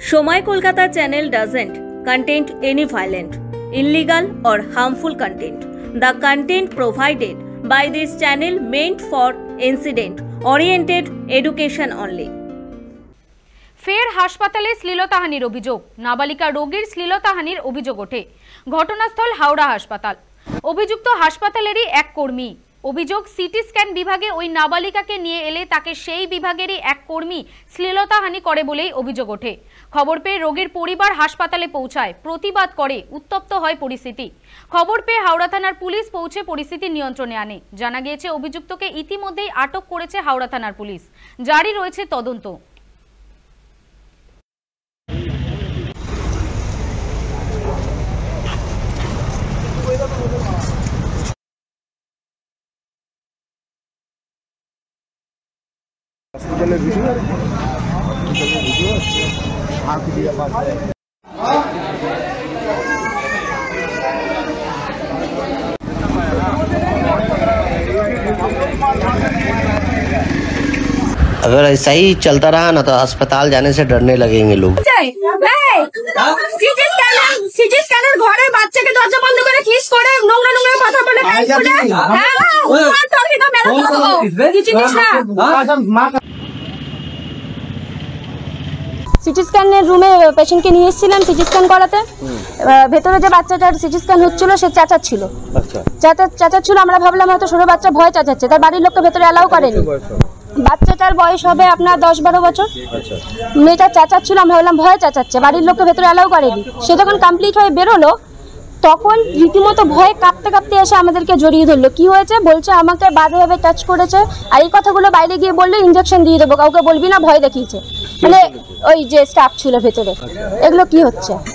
Shomai Kolkata channel doesn't contain any violent, illegal or harmful content. The content provided by this channel meant for incident-oriented education only. ফের হাসপাতালে শ্লীলতাহানির অভিযোগ। নাবালিকা রোগীর শ্লীলতাহানির অভিযোগ ওঠে। ঘটনাস্থল হাওড়া হাসপাতাল। অভিযুক্ত হাসপাতালেরই এক কর্মী। অভিযোগ, সিটি স্ক্যান বিভাগে ওই নাবালিকাকে নিয়ে এলে তাকে সেই বিভাগেরই এক কর্মী শ্লীলতাহানি করে বলেই অভিযোগ ওঠে। খবর পেয়ে রোগীর পরিবার হাসপাতালে পৌঁছায়, প্রতিবাদ করে, উত্তপ্ত হয় পরিস্থিতি। খবর পেয়ে হাওড়া থানার পুলিশ পৌঁছে পরিস্থিতি নিয়ন্ত্রণে আনে। জানা গিয়েছে অভিযুক্তকে ইতিমধ্যেই আটক করেছে হাওড়া থানার পুলিশ। জারি রয়েছে তদন্ত। अगर ऐसा ही चलता रहा ना तो अस्पताल जाने से डरने लगेंगे लोग। সিটি স্ক্যানের ঘরে বাচ্চাকে দরজা বন্ধ করে কিস করে নোংরা নোংরা কথা বলে গাইড করে সিটি স্ক্যানের রুমে পেশেন্টকে নিয়ে এসেছিলাম সিটি স্ক্যান করাতে। ভেতরে যে বাচ্চাটার সিটি স্ক্যান হচ্ছিল সে চাচাচ্ছিল। চাচাচ্ছিল, আমরা ভাবলাম হয়তো ছোট বাচ্চা ভয় চাচাচ্ছে, তার বাড়ির লোককে ভেতরে অ্যালাউ করেনি। বাচ্চাটার বয়স হবে আপনার 10-12 বছর। মেয়েটা চাচাচ্ছিল, আমরা ভাবলাম ভয় চাচাচ্ছে, বাড়ির লোককে ভেতরে অ্যালাউ করেনি। সে যখন কমপ্লিট হয়ে বেরোলো তখন রীতিমতো ভয়ে কাঁপতে কাঁপতে এসে আমাদেরকে জড়িয়ে ধরলো। কি হয়েছে বলছে, আমাকে বাজেভাবে টাচ করেছে, আর এই কথাগুলো বাইরে গিয়ে বললে ইঞ্জেকশন দিয়ে দেবো, কাউকে বলবি না, ভয় দেখিয়েছে। মানে ওই যে স্টাফ ছিল ভেতরে। এগুলো কি হচ্ছে?